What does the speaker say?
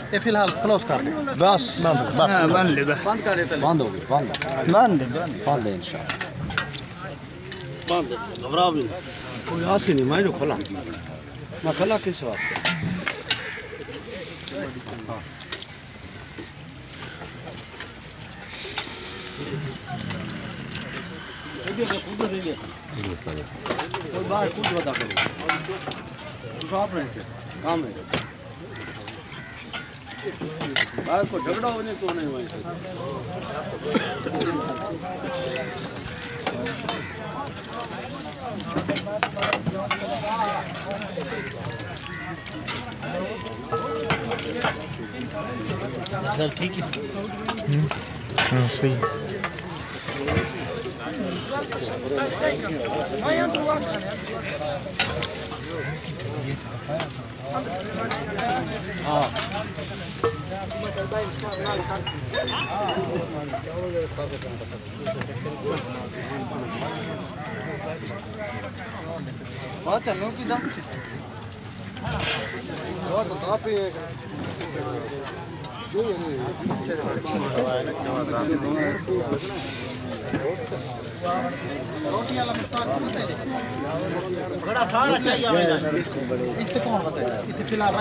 ये फिलहाल क्लोज कर दे बस बंद ले बंद कर देते बंद हो गया बंद है इंशाल्लाह बंद घबराओ भी कोई आस नहीं मैं जो खोला मैं खोला किस वास्ते कोई बाहर कुछ बता करो साफ रहते काम है बाहर को झगड़ा होने तो नहीं हुआ चल ठीक है हाँ सही बहुत चलो की दम बहुत तो आप ही बड़ा सारा चाहिए इससे कौन बताएगा इतने फिलहाल